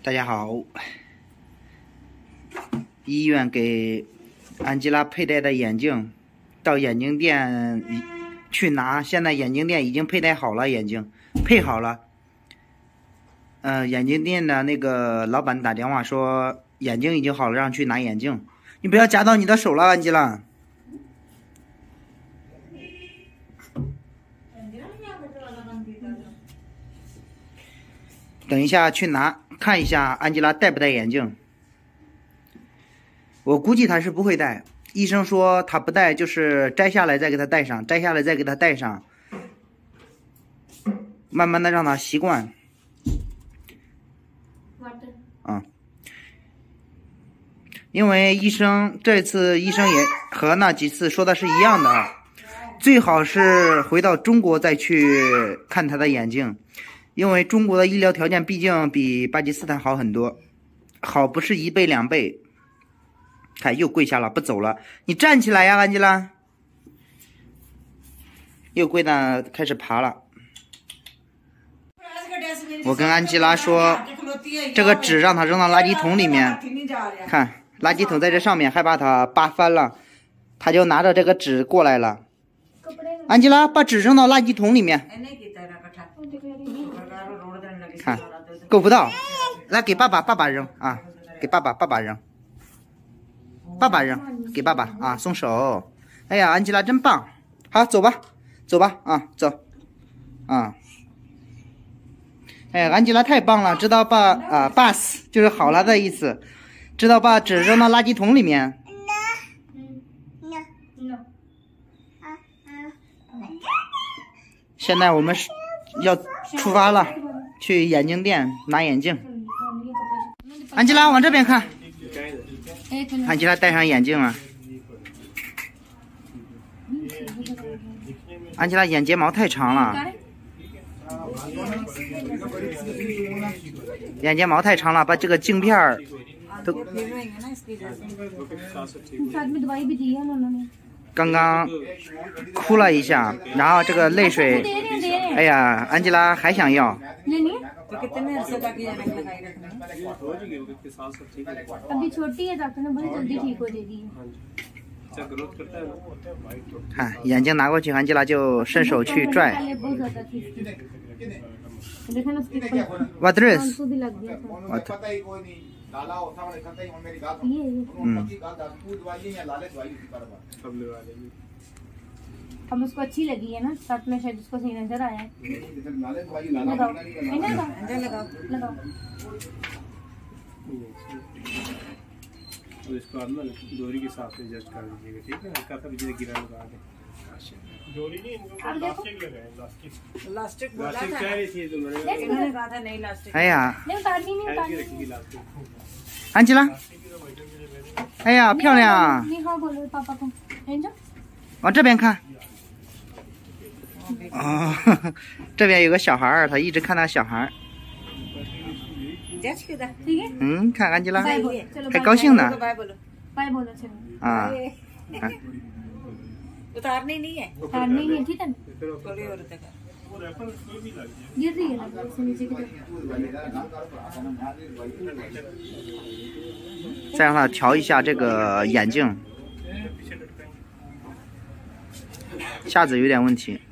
大家好，医院给安吉拉佩戴的眼镜，到眼镜店去拿。现在眼镜店已经佩戴好了，眼镜配好了。眼镜店的那个老板打电话说眼镜已经好了，让去拿眼镜。你不要夹到你的手了，安吉拉。等一下去拿，看一下安吉拉戴不戴眼镜。我估计他是不会戴，医生说他不戴就是摘下来再给他戴上，摘下来再给他戴上，慢慢的让他习惯。因为这次医生也和那几次说的是一样的，最好是回到中国再去看他的眼睛。因为中国的医疗条件毕竟比巴基斯坦好很多，好不是1倍2倍。看又跪下了，不走了，你站起来呀，安吉拉。又跪那开始爬了。我跟安吉拉说，这个纸让他扔到垃圾桶里面。看，垃圾桶在这上面，害怕他扒翻了，他就拿着这个纸过来了。安吉拉，把纸扔到垃圾桶里面。看，够不到，来给爸爸扔啊，给爸爸扔，给爸爸啊，松手。哎呀，安吉拉真棒，好，走吧啊，走啊。哎，安吉拉太棒了，知道把pass 就是好了的意思，知道把纸扔到垃圾桶里面。现在我们要出发了，去眼镜店拿眼镜。安吉拉往这边看，安吉拉戴上眼镜了。安吉拉眼睫毛太长了，眼睫毛太长了，把这个镜片儿都刚刚哭了一下，然后这个泪水，哎呀，安吉拉还想要。看眼镜拿过去，安吉拉就伸手去拽。What is? What? हम उसको अच्छी लगी है ना, शर्ट में शायद उसको सही नजर आया है। लगाओ। तो इसको आप ना डोरी के साथ एडजस्ट कर दीजिएगा, ठीक है। हल्का सा बिजली गिरा लगा दे। डोरी नहीं, इनको प्लास्टिक लगाए, प्लास्टिक कह रही थी तो मैंने कहा था नहीं प्लास्टिक। 哎呀， नहीं उतारनी नहीं उतारनी। 安吉拉，哎呀，漂亮！ 你好बोलो पापा को, 往这边看。哦，这边有个小孩儿，他一直看那小孩儿。嗯，看安吉拉还高兴呢。啊。 उतारनी नहीं है, उतारनी नहीं, ठीक है। गिर रही है ना नीचे की तरफ। 再让他调一下这个眼镜，下子有点问题。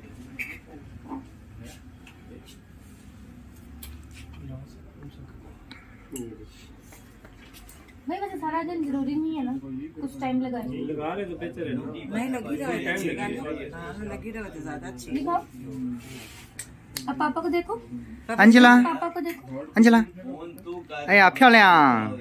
भाई वैसे सारा दिन जरूरी नहीं है ना, कुछ टाइम लगा ले तो बेहतर है। नहीं लगी रहे तो अच्छी बात है। हां लगी रहे तो ज्यादा अच्छी। दिखाओ, अब पापा को देखो। 安吉拉， पापा को देखो। 安吉拉，哎呀，漂亮！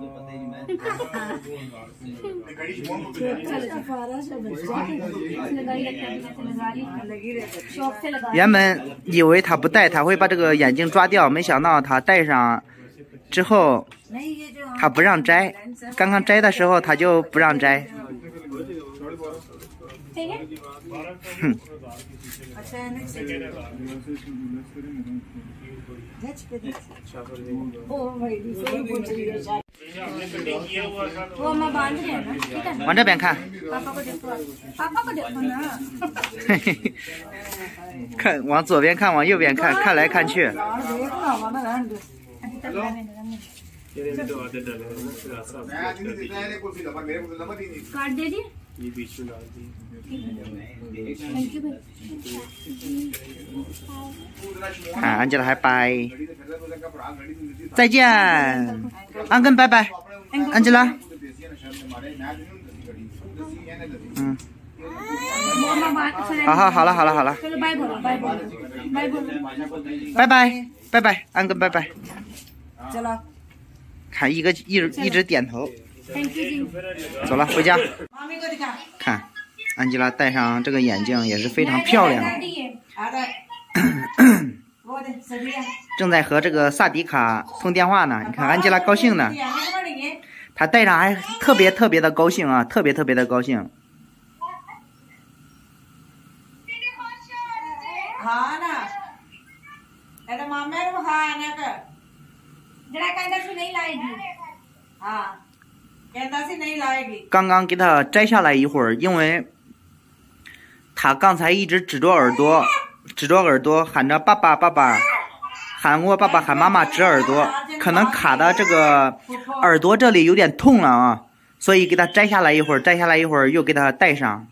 原本以为他不戴他会把这个眼镜抓掉，没想到他戴上之后他不让摘，刚刚摘的时候他就不让摘。哼。 वो मैं बांध रही है ना, ठीक है। 往这边看。 पापा को देखो, पापा को देखो ना। 看往左边看，往右边看，看来看去。 ये तो आधे डाले हैं ना, फिर ऐसा काट दे दिए। ये बीच में डाल दी। थैंक यू भाई। 安吉拉还拜，再见，安根拜拜，安吉拉，嗯， मम्मा बात चलो 好了， बाय बोलो बाय बोलो बाय बोलो 拜拜，安根拜拜， चलो 看一直点头， थैंक यू जी 走了回家， मामी को दिखा 看，安吉拉戴上这个眼镜也是非常漂亮， आ गए वो दे सदिया 正在和这个萨迪卡通电话呢，你看安吉拉高兴呢， 她戴上还特别的高兴啊，特别的高兴。 हाँ ना अरे मामे को खा आने का जरा कहता से नहीं लाएगी हाँ कहता से नहीं लाएगी 刚刚给他摘下来一会儿，因为他刚才一直指着耳朵喊着爸爸，喊我爸爸喊妈妈指耳朵，可能卡的这个耳朵这里有点痛了啊，所以给他摘下来一会儿又给他戴上。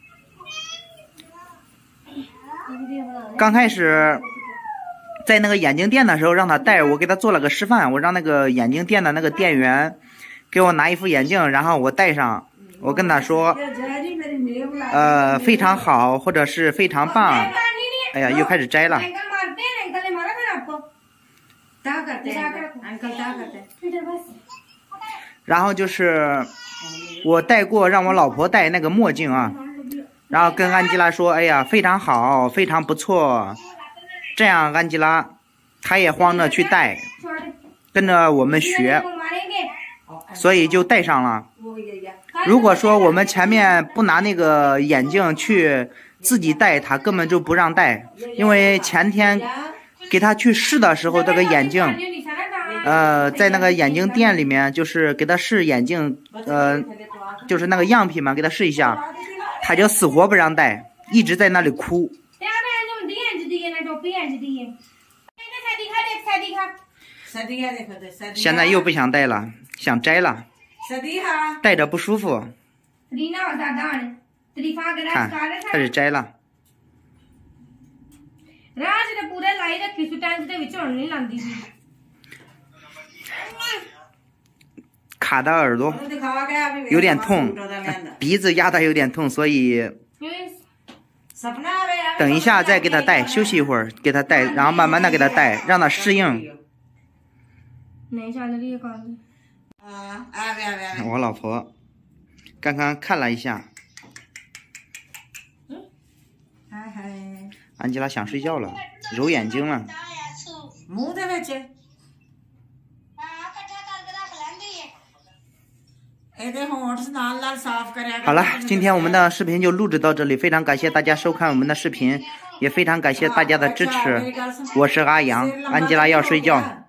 刚开始在那个眼镜店的时候让他戴，我给他做了个示范，我让那个眼镜店的那个店员给我拿一副眼镜，然后我戴上，我跟他说非常好或者是非常棒。哎呀，又开始摘了。 अंकल मारते हैं अंकल ने मारा फिर आपको क्या करते हैं अंकल क्या करते हैं इधर बस 然后就是我戴过让我老婆戴那个墨镜啊，然后跟安吉拉说，哎呀，非常好，非常不错。这样安吉拉她也慌着去戴， छोड़ दे 跟着我们学， वो मारेंगे 所以就戴上了。 वो ये या 如果说我们前面不拿那个眼镜去自己戴，他根本就不让戴，因为前天给他去试的时候，这个眼镜，在那个眼镜店里面，就是给他试眼镜，就是那个样品嘛，给他试一下，他就死活不让戴，一直在那里哭。 सदिया देखो तो सदिया 现在又不想戴了，想摘了， सदिया 戴着不舒服， 看开始摘了。 राज ने पूरे लाई रखी सुटांस ਦੇ ਵਿੱਚ ਹੁਣ ਨਹੀਂ ਲਾਂਦੀ ਸੀ 卡的耳朵 दिखावा गया अभी 有点痛，鼻子压的有点痛，所以 सपना आवे 等一下再给他戴，休息一会儿给他戴，然后慢慢的给他戴，让他适应。 नहीं चल रही है कॉल आवे 我老婆刚刚看了一下， हाय हाय 安吉拉想睡觉了，揉眼睛了。 मुंह दे ਵਿੱਚ ਇਹਦੇ ਹੋਂਠ ਨਾਲ ਨਾਲ ਸਾਫ਼ ਕਰਿਆ 好了，今天我们的视频就录制到这里，非常感谢大家收看我们的视频，也非常感谢大家的支持。我是阿阳，安吉拉要睡觉。